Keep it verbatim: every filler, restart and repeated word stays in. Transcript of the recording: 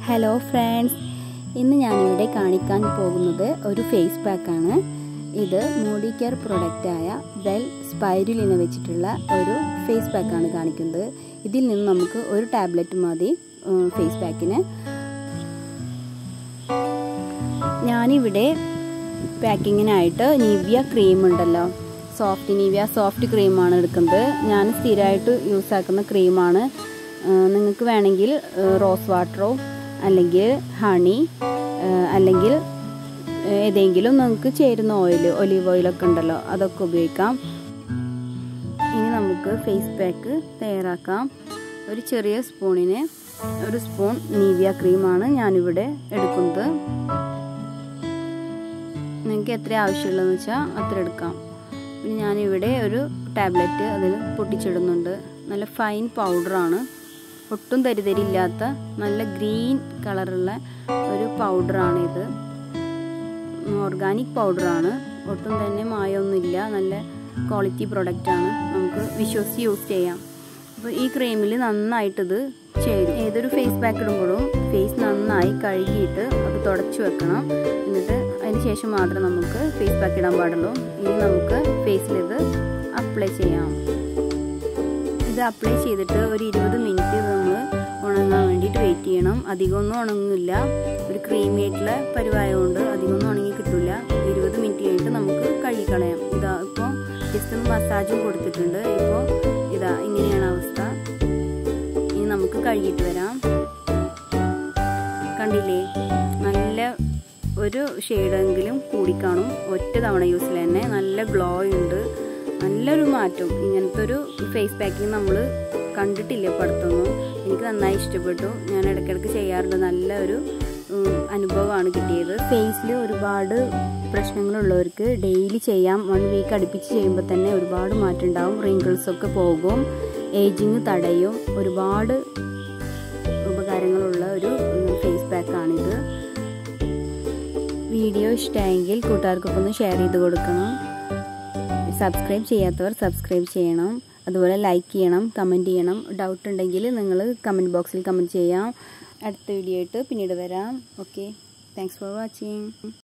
Hello friends, ഇന്ന് ഞാനിവിടെ കാണിക്കാൻ പോകുന്നത് ഒരു ഫേസ് പാക്കാണ്. ഇത് മോഡി കെയർ പ്രൊഡക്റ്റായ വെൽ സ്പൈരുലിന വെച്ചിട്ടുള്ള ഒരു ഫേസ് പാക്കാണ് കാണിക്കുന്നത്. ഇതിൽ നിന്ന് നമുക്ക് ഒരു ടാബ്ലറ്റ് മതി ഫേസ് പാക്കിന്. ഞാനിവിടെ പാക്കിങ്ങിനായിട്ട് നിവിയ ക്രീം ഉണ്ടല്ലോ, സോഫ്റ്റ് നിവിയ സോഫ്റ്റ് ക്രീമാണ് എടുക്കുന്നത്. ഞാൻ സ്ഥിരമായിട്ട് യൂസ് ആക്കുന്ന ക്രീമാണ്. നിങ്ങൾക്ക് വേണമെങ്കിൽ റോസ് വാട്ടറോ അല്ലെങ്കിൽ ഹണി അല്ലെങ്കിൽ ഏതെങ്കിലും നിങ്ങൾക്ക് ചേരുന്ന ഓയിൽ, ഒലീവ് ഓയിലൊക്കെ ഉണ്ടല്ലോ, അതൊക്കെ ഉപയോഗിക്കാം. ഇനി നമുക്ക് ഫേസ് പാക്ക് തയ്യാറാക്കാം. ഒരു ചെറിയ സ്പൂണിന് ഒരു സ്പൂൺ നിവിയ ക്രീമാണ് ഞാനിവിടെ എടുക്കുന്നത്. നിങ്ങൾക്ക് എത്ര ആവശ്യമുള്ളതെന്ന് വെച്ചാൽ അത്ര എടുക്കാം. പിന്നെ ഞാനിവിടെ ഒരു ടാബ്ലറ്റ് അതിൽ പൊട്ടിച്ചിടുന്നുണ്ട്. നല്ല ഫൈൻ പൗഡറാണ്, ഒട്ടും തരിതരില്ലാത്ത നല്ല ഗ്രീൻ കളറുള്ള ഒരു പൗഡറാണ് ഇത്. ഓർഗാനിക് പൗഡറാണ്, ഒട്ടും തന്നെ മായമൊന്നുമില്ല. നല്ല ക്വാളിറ്റി പ്രൊഡക്റ്റാണ്, നമുക്ക് വിശ്വസിച്ച് യൂസ് ചെയ്യാം. അപ്പോൾ ഈ ക്രീമിൽ നന്നായിട്ടിത് ചേരും. ഏതൊരു ഫേസ് പാക്ക് ഇടുമ്പോഴും ഫേസ് നന്നായി കഴുകിയിട്ട് അത് തുടച്ചു വെക്കണം. എന്നിട്ട് അതിന് ശേഷം മാത്രമേ നമുക്ക് ഫേസ് പാക്ക് ഇടാൻ പാടുള്ളൂ. ഇനി നമുക്ക് ഫേസിലിത് അപ്ലൈ ചെയ്യാം. ഇത് അപ്ലൈ ചെയ്തിട്ട് ഒരു ഇരുപത് മിനിറ്റ് നമ്മൾ ഉണങ്ങാൻ വേണ്ടിയിട്ട് വെയിറ്റ് ചെയ്യണം. അധികമൊന്നും ഉണങ്ങില്ല, ഒരു ക്രീമി ആയിട്ടുള്ള പരിവായതുകൊണ്ട് അധികമൊന്നും ഉണങ്ങി കിട്ടില്ല. ഇരുപത് മിനിറ്റ് കഴിഞ്ഞിട്ട് നമുക്ക് കഴുകിക്കളയാം. ഇതാ ഇപ്പോൾ ജസ്റ്റ് ഒന്ന് മസാജും കൊടുത്തിട്ടുണ്ട്. ഇപ്പോൾ ഇതാ ഇങ്ങനെയാണ് അവസ്ഥ. ഇനി നമുക്ക് കഴുകിയിട്ട് വരാം. കണ്ടില്ലേ, നല്ല ഒരു ഷെയ്ഡെങ്കിലും കൂടിക്കാണും. ഒറ്റ തവണ യൂസിൽ തന്നെ നല്ല ഗ്ലോ ഉണ്ട്, നല്ലൊരു മാറ്റം. ഇങ്ങനത്തെ ഒരു ഫേസ് പാക്കിങ് നമ്മൾ കണ്ടിട്ടില്ല ഇപ്പോൾ അടുത്തൊന്നും. എനിക്ക് നന്നായി ഇഷ്ടപ്പെട്ടു. ഞാൻ ഇടയ്ക്കിടയ്ക്ക് ചെയ്യാറുണ്ട്. നല്ല ഒരു അനുഭവമാണ് കിട്ടിയത്. ഫേസിൽ ഒരുപാട് പ്രശ്നങ്ങളുള്ളവർക്ക് ഡെയിലി ചെയ്യാം. വൺ വീക്ക് അടുപ്പിച്ച് ചെയ്യുമ്പോൾ തന്നെ ഒരുപാട് മാറ്റം ഉണ്ടാവും. റിങ്കിൾസൊക്കെ പോകും, ഏജിങ് തടയും. ഒരുപാട് ഉപകാരങ്ങളുള്ള ഒരു ഫേസ് പാക്കാണിത്. വീഡിയോ ഇഷ്ടമായെങ്കിൽ കൂട്ടുകാർക്കൊക്കെ ഒന്ന് ഷെയർ ചെയ്ത് കൊടുക്കണം. സബ്സ്ക്രൈബ് ചെയ്യാത്തവർ സബ്സ്ക്രൈബ് ചെയ്യണം. അതുപോലെ ലൈക്ക് ചെയ്യണം, കമൻറ്റ് ചെയ്യണം. ഡൗട്ട് ഉണ്ടെങ്കിൽ നിങ്ങൾ കമൻറ്റ് ബോക്സിൽ കമൻറ്റ് ചെയ്യാം. അടുത്ത വീഡിയോ ആയിട്ട് പിന്നീട് വരാം. Okay, thanks for watching.